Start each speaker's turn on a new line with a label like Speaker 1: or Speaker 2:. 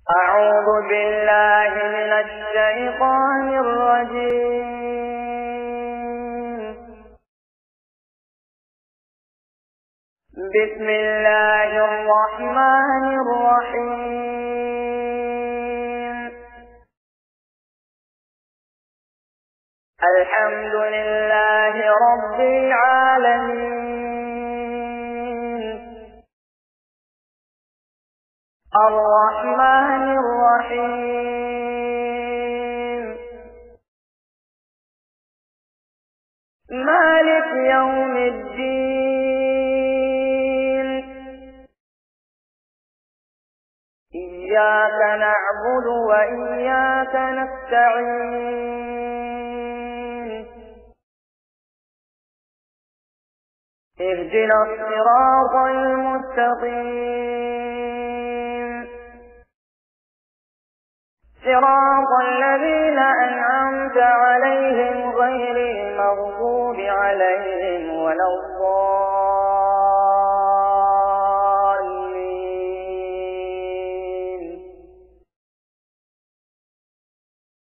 Speaker 1: أعوذ بالله من الشيطان الرجيم. بسم الله الرحمن الرحيم. الحمد لله رب العالمين، الرحمن الرحيم، مالك يوم الدين. إياك نعبد وإياك نستعين. اهدنا الصراط المستقيم، صراط الذين أنعمت عليهم غير المغضوب عليهم ولا الضالين.